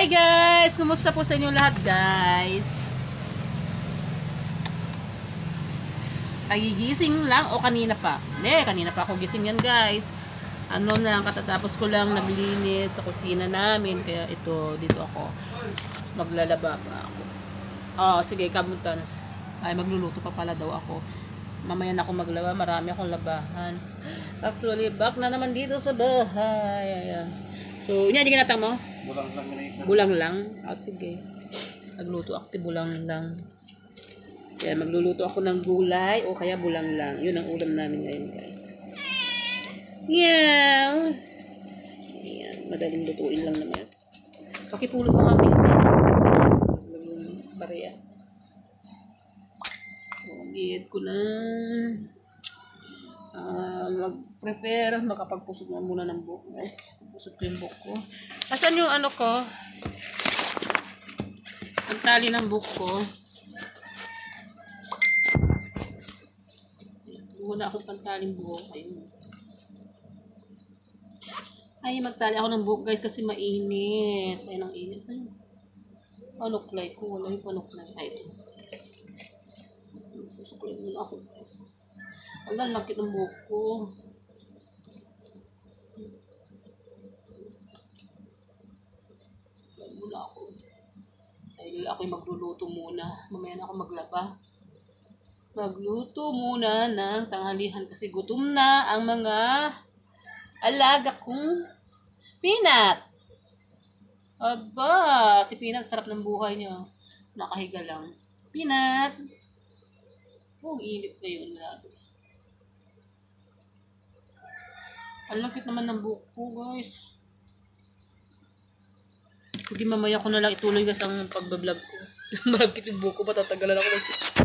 Hi guys! Kumusta po sa inyo lahat guys? Kagigising lang o kanina pa? Hindi, kanina pa ako gising yan guys. Ano lang, katatapos ko lang naglinis sa kusina namin. Kaya ito, dito ako. Maglalaba pa ako. Oh, sige, kamutan. Ay, magluluto pa pala daw ako. Mamaya na ako maglaba, marami akong labahan. Actually, back na naman dito sa bahay. Ayan. So, hindi kinatang mo? Bulang lang ganito. Bulang lang? Ah, sige. Nagluto ako, bulang lang. Kaya magluluto ako ng gulay o kaya bulang lang. Yun ang ulam namin ngayon, guys. Yeah. Ayan, madaling lutuin lang naman. Pakipulot mo kami. Bariya. So, i-eat ko na. Mag-prepare. Makapagpusog na muna ng buhok, guys. Pusog ko yung buhok ko. Asan yung ano ko? Ang tali ng buhok ko. Wala akong pantaling buhok. Ayun. Ay, magtali ako ng buhok guys kasi mainit. Ayun ang init. Saan yung panuklay ko? Wala yung panuklay. Ay, ito. Susuklay muna ako guys. Wala, lakit ng buhok ko. Wala ako. Dahil ako'y magluluto muna. Mamaya na ako maglaba. Magluto muna ng tanghalihan kasi gutom na ang mga alaga kong Peanut. Aba, si Peanut sarap ng buhay niya. Nakahiga lang. Peanut. Oh, init na yun. Ang lakit naman ng buhok ko, guys. Sige, mamaya ko na lang ituloy guys ang pagbablog ko. Malagkit yung buhok ko, patatagalan ako ng